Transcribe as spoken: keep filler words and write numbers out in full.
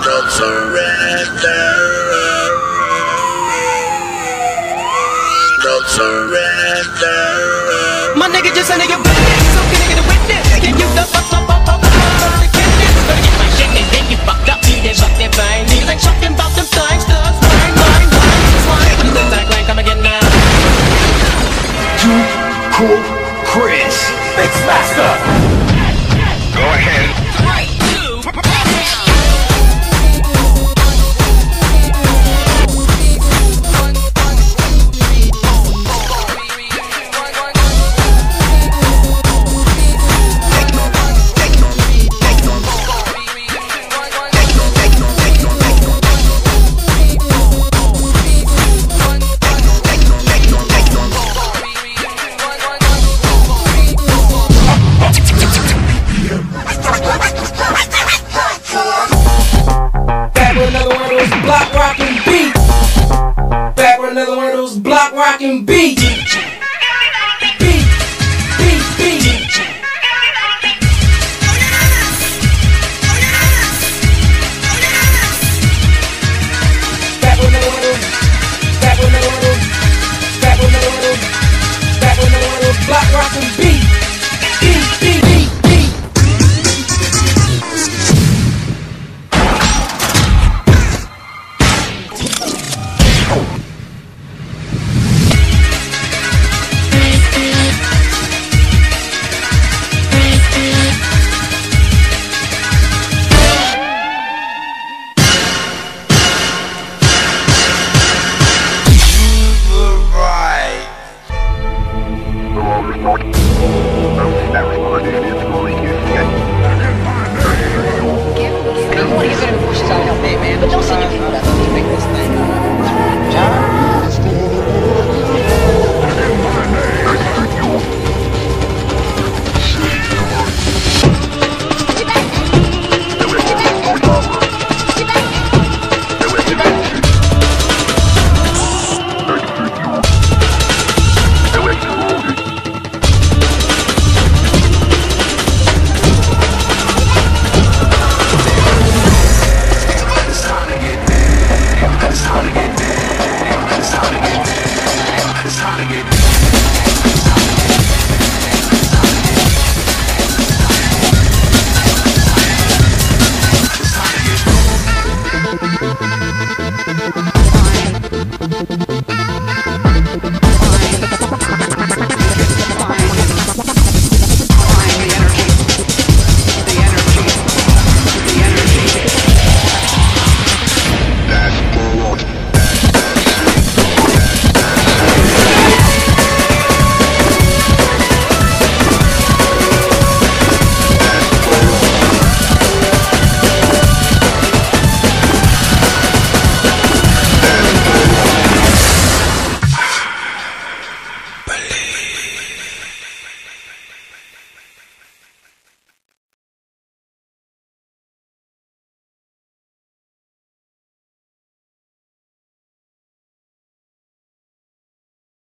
Don't surrender. Don't surrender. My nigga just a nigga business, so can I get a witness? Can you the fuck up, up, up, up, up, the business? Better get my shit and then you fucked up. They fuck their brain. Niggas ain't talking about them times, thugs. Wine, wine, wine, wine. When the back line come again now. Too Cool Chris Mix Master. Go ahead. Three, two, block rockin' beats.